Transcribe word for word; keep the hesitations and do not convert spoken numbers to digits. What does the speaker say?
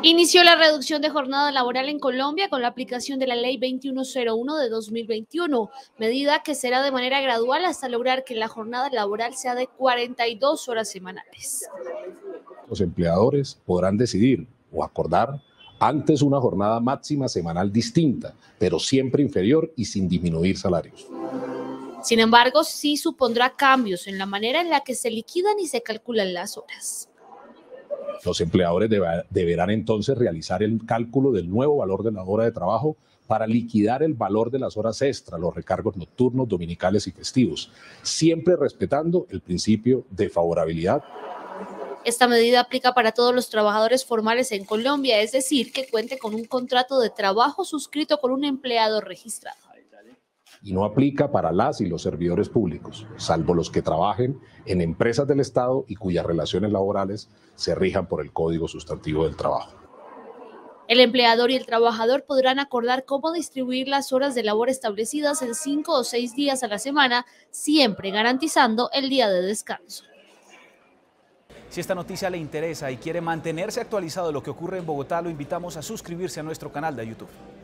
Inició la reducción de jornada laboral en Colombia con la aplicación de la Ley veintiuno cero uno de dos mil veintiuno, medida que será de manera gradual hasta lograr que la jornada laboral sea de cuarenta y dos horas semanales. Los empleadores podrán decidir o acordar antes una jornada máxima semanal distinta, pero siempre inferior y sin disminuir salarios. Sin embargo, sí supondrá cambios en la manera en la que se liquidan y se calculan las horas. Los empleadores deba, deberán entonces realizar el cálculo del nuevo valor de la hora de trabajo para liquidar el valor de las horas extra, los recargos nocturnos, dominicales y festivos, siempre respetando el principio de favorabilidad. Esta medida aplica para todos los trabajadores formales en Colombia, es decir, que cuente con un contrato de trabajo suscrito con un empleado registrado. Y no aplica para las y los servidores públicos, salvo los que trabajen en empresas del Estado y cuyas relaciones laborales se rijan por el Código Sustantivo del Trabajo. El empleador y el trabajador podrán acordar cómo distribuir las horas de labor establecidas en cinco o seis días a la semana, siempre garantizando el día de descanso. Si esta noticia le interesa y quiere mantenerse actualizado de lo que ocurre en Bogotá, lo invitamos a suscribirse a nuestro canal de YouTube.